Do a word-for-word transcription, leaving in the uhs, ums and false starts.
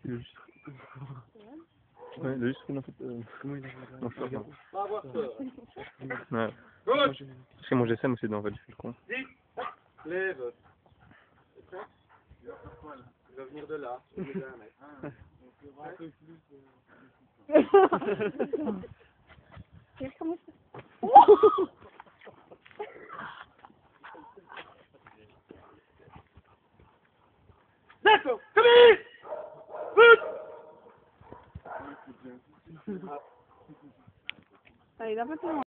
Le juste. Ouais, le juste, en fait. Euh... Comment il a non, je sais pas. Ouais. Parce que mon G S M aussi dans votre fil con. Lève. Il va venir de là. Il va un mètre. Un peu plus. Comment ça? D'accord. Camille. Allez, un peu plus loin.